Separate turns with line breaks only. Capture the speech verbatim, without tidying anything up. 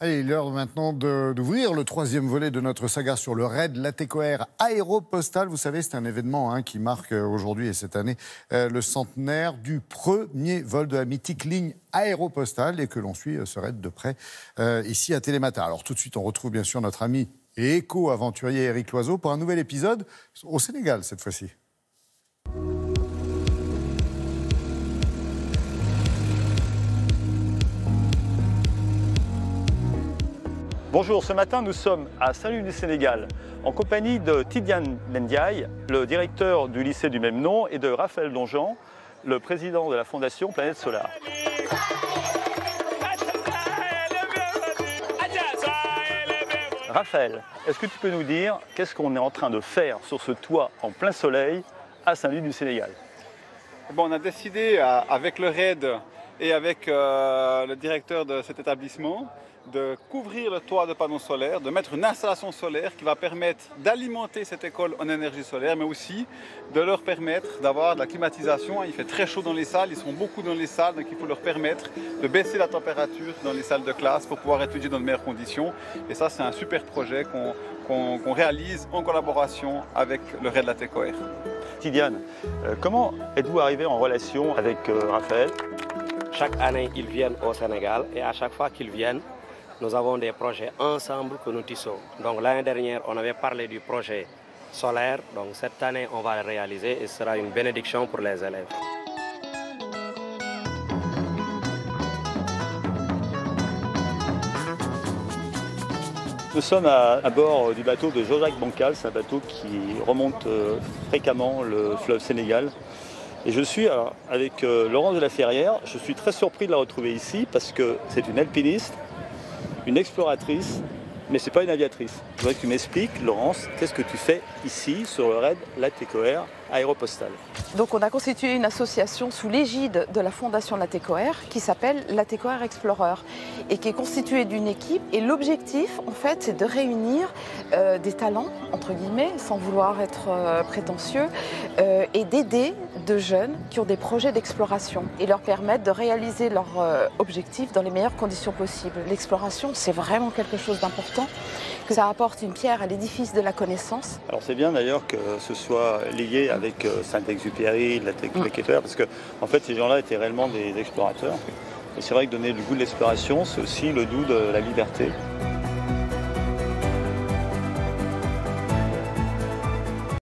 Allez, l'heure maintenant d'ouvrir le troisième volet de notre saga sur le raid Latécoère aéropostale. Vous savez, c'est un événement hein, qui marque aujourd'hui et cette année euh, le centenaire du premier vol de la mythique ligne aéropostale et que l'on suit euh, ce raid de près euh, ici à Télématin. Alors tout de suite, on retrouve bien sûr notre ami et éco-aventurier Éric Loiseau pour un nouvel épisode au Sénégal cette fois-ci.
Bonjour, ce matin nous sommes à Saint-Louis du Sénégal en compagnie de Tidiane Ndiaye, le directeur du lycée du même nom, et de Raphaël Donjean, le président de la fondation Planète Solar. Raphaël, est-ce que tu peux nous dire qu'est-ce qu'on est en train de faire sur ce toit en plein soleil à Saint-Louis du Sénégal?
Bon, on a décidé avec le raid et avec euh, le directeur de cet établissement de couvrir le toit de panneaux solaires, de mettre une installation solaire qui va permettre d'alimenter cette école en énergie solaire, mais aussi de leur permettre d'avoir de la climatisation. Il fait très chaud dans les salles, ils sont beaucoup dans les salles, donc il faut leur permettre de baisser la température dans les salles de classe pour pouvoir étudier dans de meilleures conditions. Et ça, c'est un super projet qu'on qu'on, qu'on réalise en collaboration avec le raid Latécoère.
Tidiane, euh, comment êtes-vous arrivé en relation avec euh, Raphaël?
Chaque année, ils viennent au Sénégal et à chaque fois qu'ils viennent, nous avons des projets ensemble que nous tissons. Donc l'année dernière, on avait parlé du projet solaire. Donc cette année, on va le réaliser et ce sera une bénédiction pour les élèves.
Nous sommes à, à bord du bateau de Jean-Jacques Bancal. C'est un bateau qui remonte euh, fréquemment le fleuve Sénégal. Et je suis alors, avec euh, Laurence de la Ferrière. Je suis très surpris de la retrouver ici parce que c'est une alpiniste, une exploratrice, mais ce n'est pas une aviatrice. Je voudrais que tu m'expliques, Laurence, qu'est-ce que tu fais ici sur le raid Latécoère aéropostale?
Donc on a constitué une association sous l'égide de la Fondation Latécoère qui s'appelle Latécoère Explorer et qui est constituée d'une équipe. Et l'objectif, en fait, c'est de réunir euh, des talents, entre guillemets, sans vouloir être euh, prétentieux, euh, et d'aider de jeunes qui ont des projets d'exploration et leur permettre de réaliser leurs euh, objectifs dans les meilleures conditions possibles. L'exploration, c'est vraiment quelque chose d'important, que ça apporte une pierre à l'édifice de la connaissance.
Alors c'est bien d'ailleurs que ce soit lié avec euh, Saint-Exupéry, Latécoère, mmh. parce que en fait ces gens-là étaient réellement des explorateurs. Et c'est vrai que donner le goût de l'exploration, c'est aussi le goût de la liberté.